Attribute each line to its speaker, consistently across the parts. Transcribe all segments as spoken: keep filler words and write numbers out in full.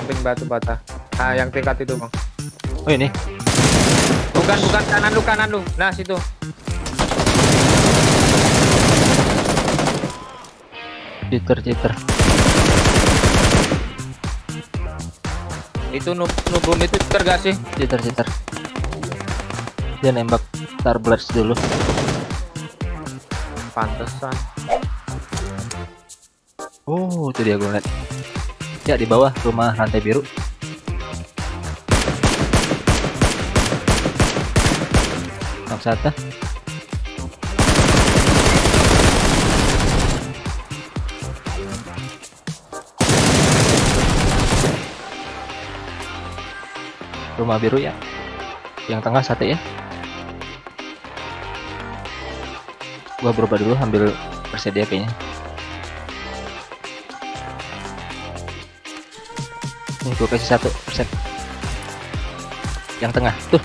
Speaker 1: samping batu bata. Ah, yang tingkat itu bang.
Speaker 2: Oh ini.
Speaker 1: Bukan bukan kanan lu kanan lu. Nah situ.
Speaker 2: Cheater cheater.
Speaker 1: Itu nub nubum itu cheater gak sih?
Speaker 2: Cheater cheater. Dia nembak Star Blast dulu.
Speaker 1: Pantesan.
Speaker 2: Oh itu dia gue liat. Ya di bawah rumah rantai biru. Knock satu. Rumah biru ya. Yang tengah satu ya. Gua berubah dulu ambil bersedia kayaknya. Nih gua kasih satu persen. Yang tengah tuh.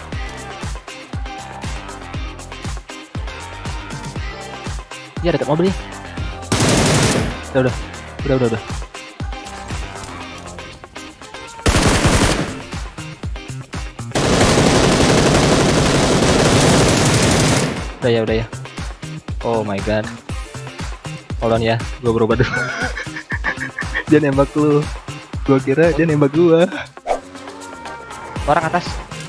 Speaker 2: Ya dekat mobilnya. Udah udah udah udah udah. Udah ya udah ya. Oh my god. Hold on ya, gua berubah dulu. Dia nembak lu. Gua kira dia nembak gua. Orang atas.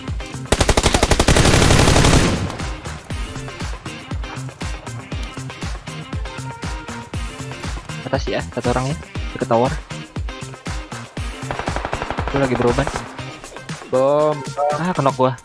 Speaker 2: Atas ya, satu orangnya ke tower. Gua lagi berobat.
Speaker 1: Bom.
Speaker 2: Ah, kenok gua.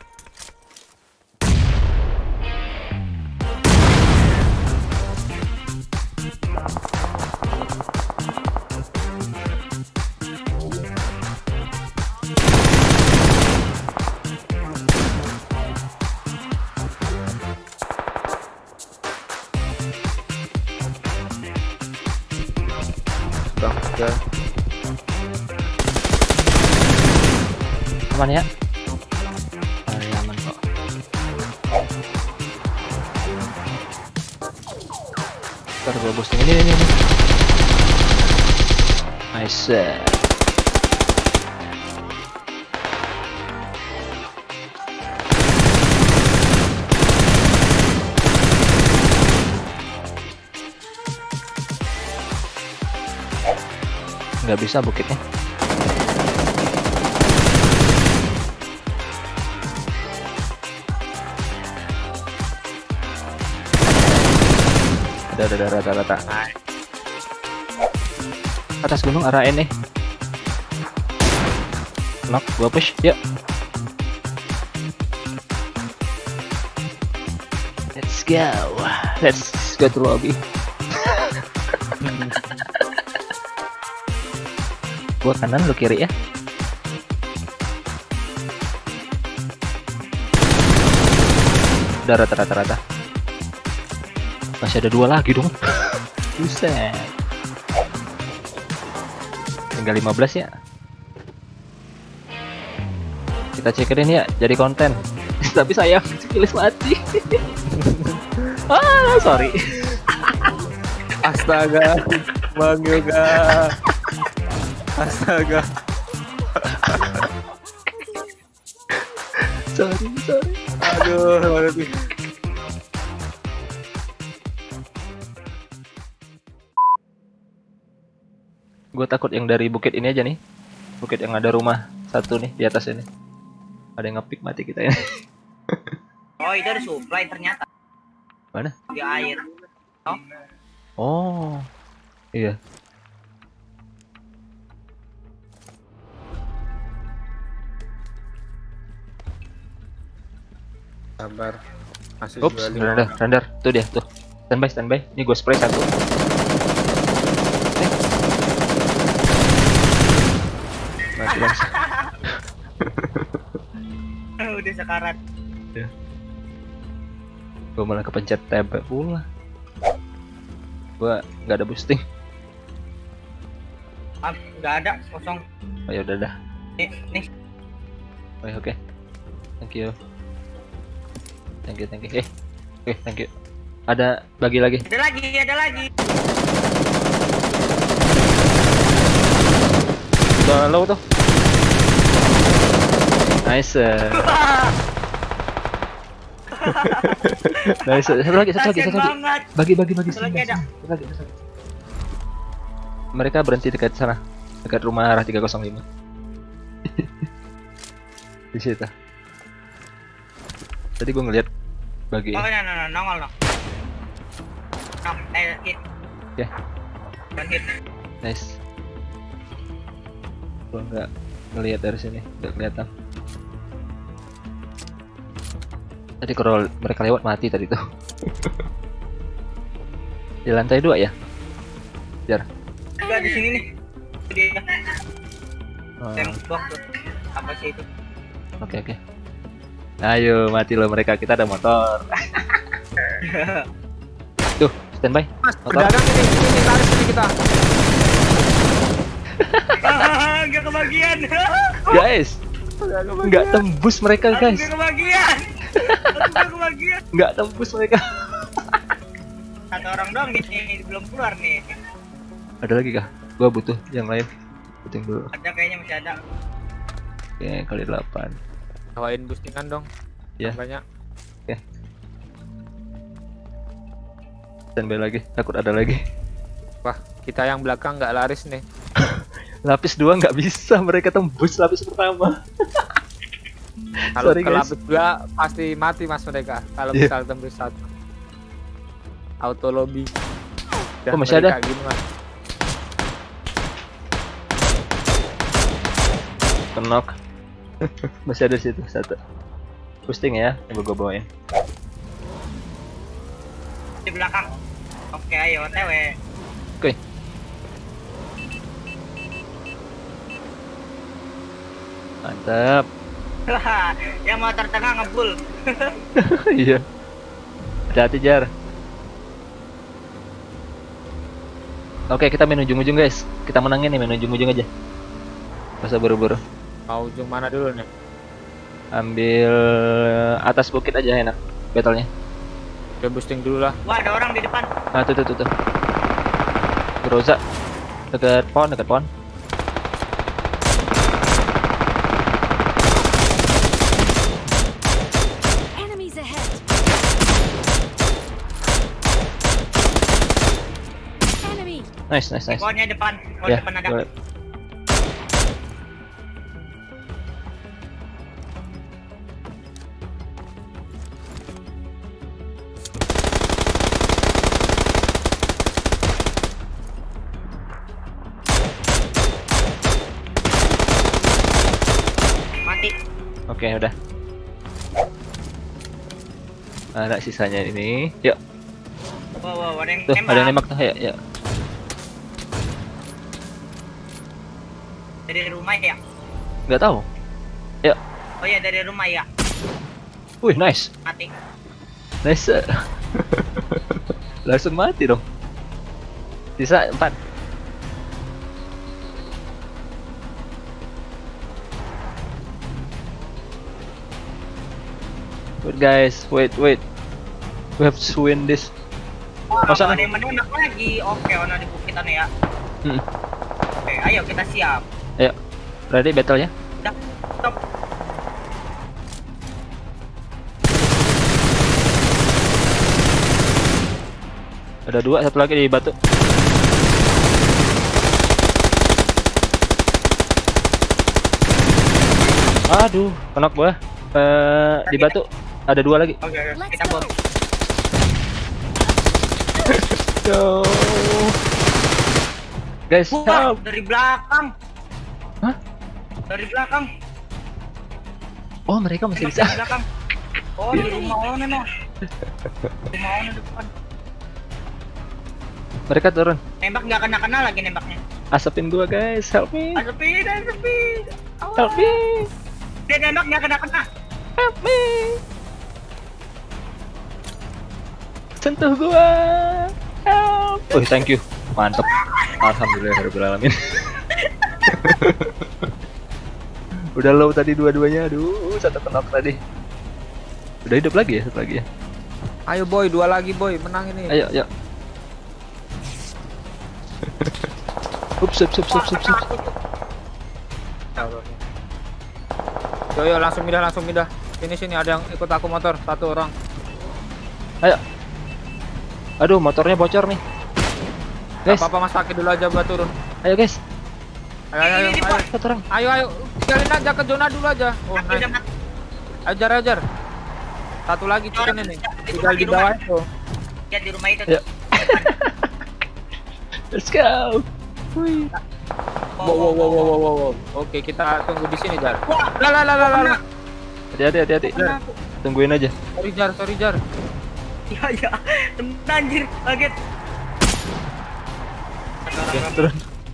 Speaker 1: Bang, ya.
Speaker 2: Aman ya? Ah, ya aman kok. Ntar gua boosting ini ini ini. Nice. Nggak bisa bukitnya. Ada ada ada rata rata. Atas gunung arah N nih. Knock, gua push, yuk. Let's go. Let's go to lobby. Gua kanan, lu kiri ya. Udah rata-rata rata. Masih ada dua lagi dong. Buset. Tinggal lima belas ya. Kita cekerin ya, jadi konten. Tapi sayang, skills mati. Ah, sorry.
Speaker 1: Astaga, Bang Yoga. Astaga.
Speaker 2: Sorry, sorry.
Speaker 1: Aduh, mana nih?
Speaker 2: Gue takut yang dari bukit ini aja nih. Bukit yang ada rumah satu nih di atas ini. Ada yang ngepick mati kita ini.
Speaker 3: Oh, itu ada supply ternyata.
Speaker 2: Mana?
Speaker 3: Di air. Oh.
Speaker 2: Oh. Iya.
Speaker 1: Sabar. Masih
Speaker 2: Ups, render, render. Tuh dia, tuh. Standby, standby. Ini gue spray satu. Eh. Mati langsung.
Speaker 3: Udah sekarat.
Speaker 2: Ya. Gue malah kepencet tab pula. Gue nggak ada boosting.
Speaker 3: Ah, nggak ada, kosong.
Speaker 2: Oh ya udah dah.
Speaker 3: Nih, nih.
Speaker 2: Oh, oke. Okay. Thank you. Thank you, thank you. Eh, oke, okay, thank you. Ada bagi lagi.
Speaker 3: Ada lagi, ada lagi.
Speaker 2: Udah low tuh. Nice. Nice. Satu lagi, satu lagi,
Speaker 3: Kasian
Speaker 2: satu lagi.
Speaker 3: banget.
Speaker 2: Bagi, bagi, bagi.
Speaker 3: Satu lagi
Speaker 2: Sini,
Speaker 3: ada.
Speaker 2: sini. Satu lagi, satu lagi. Mereka berhenti dekat sana, dekat rumah arah tiga nol lima. Di situ. Tadi gua ngeliat bagi.
Speaker 3: Oh, no, no, no, nongol, no. No, eh, hit.
Speaker 2: Oke.
Speaker 3: One hit.
Speaker 2: Nice. Gua nggak ngelihat dari sini, nggak kelihatan. Tadi kalau mereka lewat mati tadi tuh. Di lantai dua ya, Jar.
Speaker 3: Enggak di sini nih. Dia
Speaker 2: Oh,
Speaker 3: tembok tuh. Apa sih itu?
Speaker 2: Oke oke. Ayo mati lo mereka, kita ada motor. Tuh, standby.
Speaker 1: Mas,
Speaker 2: Motor.
Speaker 1: berdagang ini, ini, ini, laris ini kita.
Speaker 3: Ah, enggak kebagian.
Speaker 2: Guys, nggak tembus mereka
Speaker 3: Aku
Speaker 2: guys,
Speaker 3: enggak kebagian. Aku enggak kebagian.
Speaker 2: nggak tembus mereka.
Speaker 3: Satu orang doang nih, nih, belum keluar nih.
Speaker 2: Ada lagi kah? Gua butuh yang lain. Butuh dulu.
Speaker 3: Ada kayaknya masih ada.
Speaker 2: Oke, kali delapan.
Speaker 1: Bawain boostingan dong.
Speaker 2: Ya.
Speaker 1: Banyak.
Speaker 2: Standby lagi, takut ada lagi.
Speaker 1: Wah, kita yang belakang nggak laris nih.
Speaker 2: Lapis dua nggak bisa, mereka tembus lapis pertama.
Speaker 1: Kalau
Speaker 2: Sorry,
Speaker 1: ke
Speaker 2: guys.
Speaker 1: lapis dua pasti mati mas mereka. Kalau
Speaker 2: Iya.
Speaker 1: misal tembus satu. Auto lobby. Dan
Speaker 2: Oh, masih ada?
Speaker 1: mereka gini, Mas.
Speaker 2: Kenok. Masih ada di situ satu. Boosting ya, coba gua bawain.
Speaker 3: Di belakang. Oke, ayo O T W.
Speaker 2: Oke. Mantap.
Speaker 3: Yang motor tengah ngebul.
Speaker 2: Iya. Hati-hati Jar. Oke, kita main ujung-ujung guys. Kita menangin nih, main ujung-ujung aja. Gak usah buru-buru.
Speaker 1: Mau ujung mana dulu nih?
Speaker 2: Ambil atas bukit aja enak battle-nya.
Speaker 1: Coba boosting dulu lah.
Speaker 3: Wah, ada orang di depan.
Speaker 2: Nah, tuh tuh tuh tuh. Groza. Dekat pohon, dekat pohon.
Speaker 4: Enemies ahead. Enemy.
Speaker 2: Nice, nice, nice.
Speaker 3: Pohonnya depan. Pohon
Speaker 2: Ya,
Speaker 3: depan ada.
Speaker 2: boleh.
Speaker 3: Mati.
Speaker 2: Oke, udah. Ada sisanya ini. Yuk,
Speaker 3: Wow, wow, ada yang
Speaker 2: tuh
Speaker 3: nembak.
Speaker 2: ada yang nembak tuh. Ya, ya.
Speaker 3: Dari rumah ya?
Speaker 2: Nggak tahu. Yuk.
Speaker 3: Oh iya, dari rumah ya.
Speaker 2: Wih, nice.
Speaker 3: Mati.
Speaker 2: Nice. Langsung mati dong. Sisa empat. Wait guys, wait, wait. We have to win this.
Speaker 3: Oh,
Speaker 2: Masa-
Speaker 3: ada yang menembak lagi. Oke, ono di bukit anu ya.
Speaker 2: Hmm.
Speaker 3: Oke, ayo kita siap.
Speaker 2: Ayo, ready battle ya?
Speaker 3: Udah, stop.
Speaker 2: Ada dua, satu lagi di batu. Aduh, kenok gua. Eh, di batu ada dua lagi.
Speaker 3: Oke, oke,
Speaker 4: Let's
Speaker 3: kita
Speaker 4: go.
Speaker 3: bom.
Speaker 2: Go. Guys,
Speaker 3: Wah,
Speaker 2: help.
Speaker 3: dari belakang.
Speaker 2: Hah?
Speaker 3: Dari belakang.
Speaker 2: Oh, mereka masih
Speaker 3: Nembak
Speaker 2: bisa.
Speaker 3: dari belakang. Oh, di rumah ono no. Rumah ono depan.
Speaker 2: Mereka turun.
Speaker 3: Nembak nggak kena-kena lagi nembaknya.
Speaker 2: Asapin gua, guys. Help me.
Speaker 3: Asepin, asepin.
Speaker 2: Help me.
Speaker 3: Dia nembak nggak kena-kena.
Speaker 2: Help me. Sentuh gua. Help. Oh, thank you. Mantap. Alhamdulillahirobbilalamin. Udah low tadi dua-duanya. Aduh, satu kenok tadi. Udah hidup lagi ya, satu lagi ya.
Speaker 1: Ayo boy, dua lagi boy, menang ini.
Speaker 2: Ayo, ayo. Ups, ups, ups, ups, ups, ups.
Speaker 1: Yo yo langsung pindah langsung pindah. Sini sini ada yang ikut aku motor satu orang.
Speaker 2: Ayo. Aduh, motornya bocor nih.
Speaker 1: Gak
Speaker 2: Guys,
Speaker 1: apa-apa Mas pakai dulu aja buat turun.
Speaker 2: ayo guys.
Speaker 1: Ayo ayo ayo. Ayo
Speaker 2: Satu orang.
Speaker 1: ayo, ayo. Tinggalin aja ke zona dulu aja. Oh
Speaker 3: Aku udah
Speaker 1: nice.
Speaker 3: mati.
Speaker 1: Ajar ajar. Satu lagi chicken ini. Tinggal di bawah itu.
Speaker 3: Ya di rumah itu.
Speaker 2: Ayo. Let's go. Wih.
Speaker 1: Wow wow wow wow wow. wow. Oke kita tunggu di sini Jar. Lah lah lah lah lah.
Speaker 2: Hati-hati, hati-hati. Tungguin aja.
Speaker 1: Sorry Jar sorry Jar.
Speaker 3: Ya ya. Temen anjir, kaget.
Speaker 2: Oke, turun.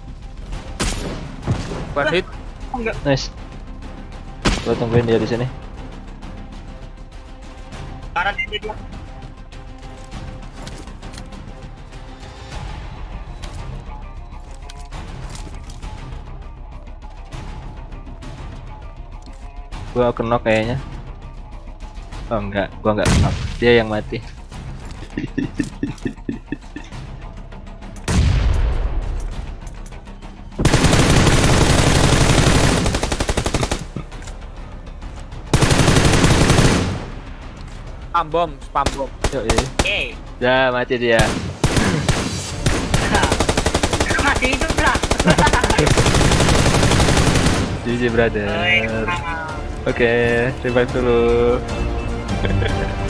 Speaker 1: One hit.
Speaker 3: Enggak.
Speaker 2: Nice. Gua tungguin dia di sini.
Speaker 3: Karat dia dia.
Speaker 2: Gua kena kayaknya. Oh enggak, gua enggak kena. Dia yang mati.
Speaker 1: Spam bom, spam bom.
Speaker 2: Yo, iya.
Speaker 3: Eh.
Speaker 2: Ya, mati dia.
Speaker 3: Masih hidup lah.
Speaker 2: G G brother. Oke, revive dulu.